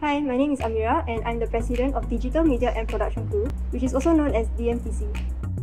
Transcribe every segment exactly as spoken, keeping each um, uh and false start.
Hi, my name is Amira and I'm the President of Digital Media and Production Crew, which is also known as D M P C.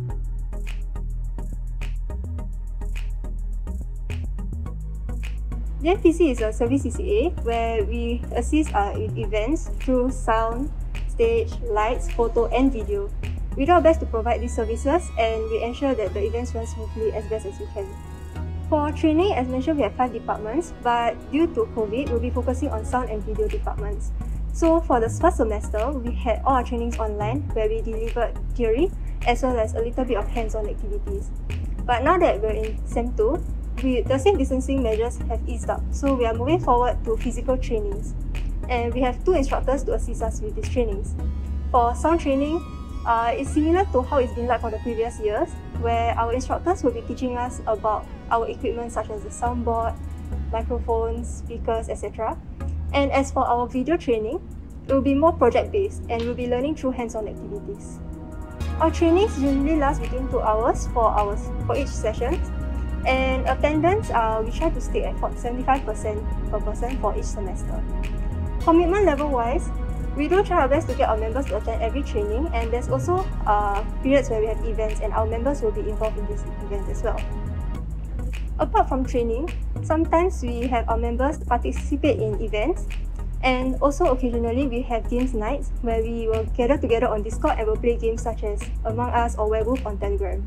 D M P C is a service C C A where we assist uh, with events through sound, stage, lights, photo and video. We do our best to provide these services and we ensure that the events run smoothly as best as we can. For training, as mentioned, we have five departments, but due to COVID, we'll be focusing on sound and video departments. So for the first semester, we had all our trainings online where we delivered theory as well as a little bit of hands-on activities. But now that we're in Sem two, we, the safe distancing measures have eased up, so we are moving forward to physical trainings. And we have two instructors to assist us with these trainings. For sound training, uh, it's similar to how it's been like for the previous years, where our instructors will be teaching us about our equipment such as the soundboard, microphones, speakers, et cetera. And as for our video training, it will be more project-based and we'll be learning through hands-on activities. Our trainings usually last between two hours, four hours for each session. And attendance, uh, we try to stay at seventy-five percent per person for each semester. Commitment level-wise, we do try our best to get our members to attend every training, and there's also uh, periods where we have events and our members will be involved in these events as well. Apart from training, sometimes we have our members participate in events, and also occasionally we have games nights where we will gather together on Discord and will play games such as Among Us or Werewolf on Telegram.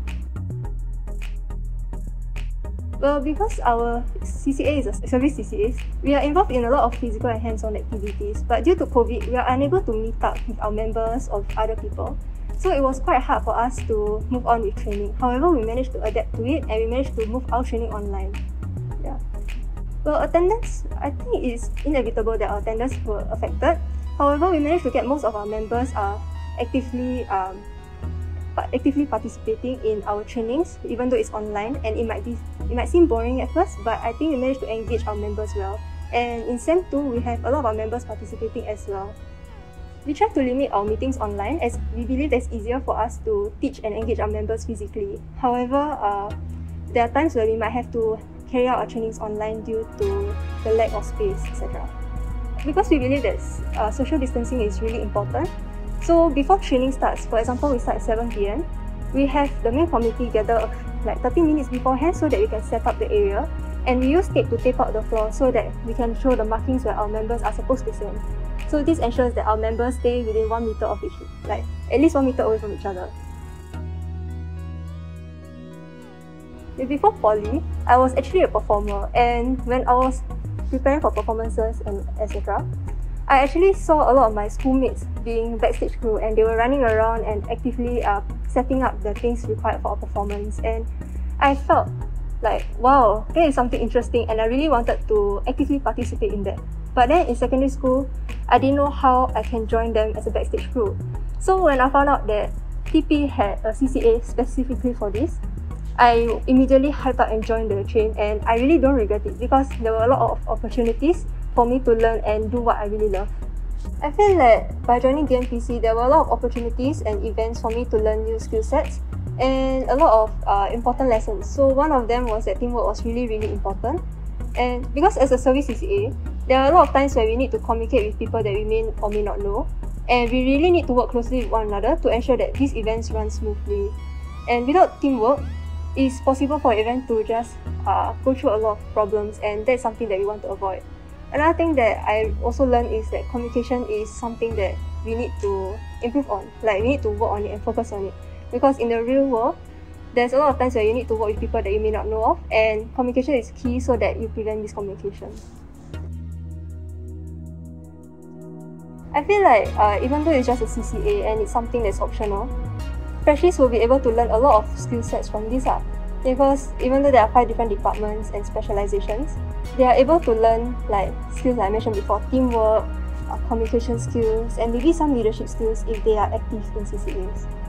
Well, because our C C A is a service C C A, we are involved in a lot of physical and hands-on activities, but due to COVID, we are unable to meet up with our members or other people. So it was quite hard for us to move on with training. However, we managed to adapt to it and we managed to move our training online. Yeah. Well, attendance, I think it is inevitable that our attendance were affected. However, we managed to get most of our members are actively um, actively participating in our trainings, even though it's online, and it might be it might seem boring at first, but I think we managed to engage our members well. And in Sem two, we have a lot of our members participating as well. We try to limit our meetings online as we believe it's easier for us to teach and engage our members physically. However, uh, there are times where we might have to carry out our trainings online due to the lack of space, et cetera. Because we believe that uh, social distancing is really important, so before training starts, for example, we start at seven P M, we have the main committee gather like thirty minutes beforehand so that we can set up the area, and we use tape to tape out the floor so that we can show the markings where our members are supposed to stand. So this ensures that our members stay within one meter of each, like at least one meter away from each other. Before poly, I was actually a performer, and when I was preparing for performances and et cetera, I actually saw a lot of my schoolmates being backstage crew, and they were running around and actively uh, setting up the things required for our performance, and I felt like, wow, that is something interesting, and I really wanted to actively participate in that. But then in secondary school, I didn't know how I can join them as a backstage crew. So when I found out that T P had a C C A specifically for this, I immediately hyped up and joined the train, and I really don't regret it because there were a lot of opportunities for me to learn and do what I really love. I feel that by joining D M P C, there were a lot of opportunities and events for me to learn new skill sets and a lot of uh, important lessons. So one of them was that teamwork was really, really important. And because as a service C C A, there are a lot of times where we need to communicate with people that we may or may not know, and we really need to work closely with one another to ensure that these events run smoothly. And without teamwork, it's possible for an event to just uh, go through a lot of problems, and that's something that we want to avoid. Another thing that I also learned is that communication is something that we need to improve on. Like, we need to work on it and focus on it. Because in the real world, there's a lot of times where you need to work with people that you may not know of, and communication is key so that you prevent miscommunication. I feel like uh, even though it's just a C C A and it's something that's optional, freshies will be able to learn a lot of skill sets from this up. Because even though there are five different departments and specializations, they are able to learn like skills like I mentioned before, teamwork, uh, communication skills, and maybe some leadership skills if they are active in C C As.